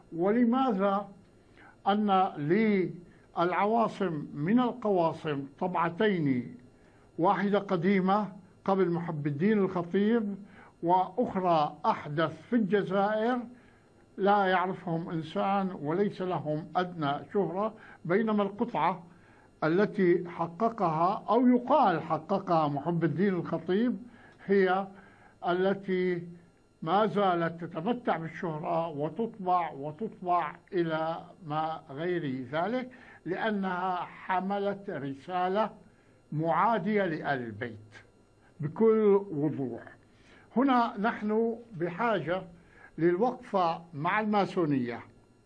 ولماذا أن للعواصم من القواصم طبعتين، واحدة قديمة قبل محب الدين الخطيب وأخرى أحدث في الجزائر لا يعرفهم إنسان وليس لهم أدنى شهرة، بينما القطعة التي حققها أو يقال حققها محب الدين الخطيب هي التي ما زالت تتمتع بالشهرة وتطبع إلى ما غير ذلك، لأنها حملت رسالة معادية لآل البيت بكل وضوح. هنا نحن بحاجة للوقفة مع الماسونية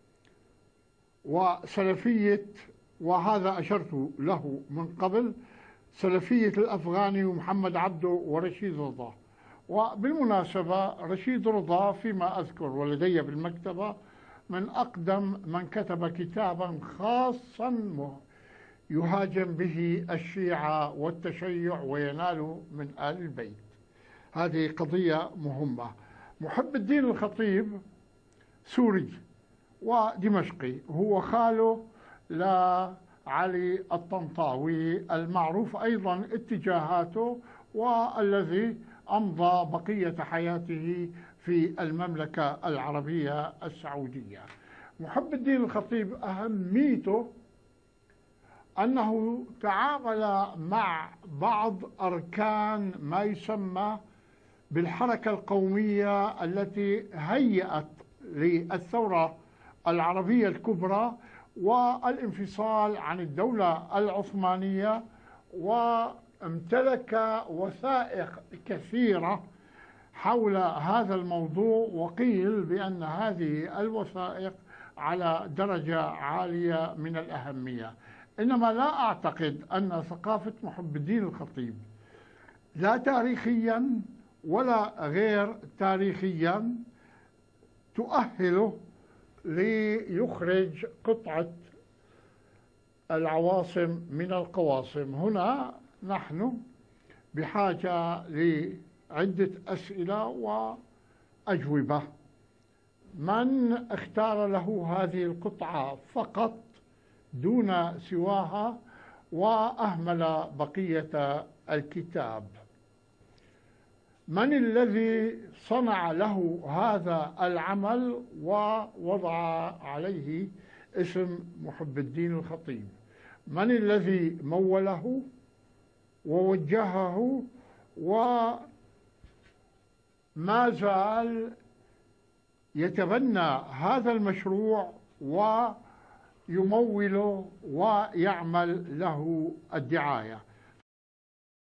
وسلفية، وهذا أشرت له من قبل، سلفية الأفغاني ومحمد عبده ورشيد رضا. وبالمناسبة رشيد رضا فيما أذكر ولدي بالمكتبة من أقدم من كتب كتابا خاصا يهاجم به الشيعة والتشيع وينال من آل البيت. هذه قضية مهمة. محب الدين الخطيب سوري ودمشقي، هو خاله لعلي الطنطاوي المعروف أيضا اتجاهاته، والذي أمضى بقية حياته في المملكة العربية السعودية. محب الدين الخطيب أهميته أنه تعامل مع بعض أركان ما يسمى بالحركة القومية التي هيأت للثورة العربية الكبرى والانفصال عن الدولة العثمانية، وامتلك وثائق كثيرة حول هذا الموضوع، وقيل بأن هذه الوثائق على درجة عالية من الأهمية. إنما لا أعتقد أن ثقافة محب الدين الخطيب لا تاريخيا ولا غير تاريخيا تؤهله ليخرج قطعة العواصم من القواصم. هنا نحن بحاجة لعدة أسئلة وأجوبة. من اختار له هذه القطعة فقط دون سواها وأهمل بقية الكتاب؟ من الذي صنع له هذا العمل ووضع عليه اسم محب الدين الخطيب؟ من الذي موله ووجهه وما زال يتبنى هذا المشروع ويموله ويعمل له الدعاية؟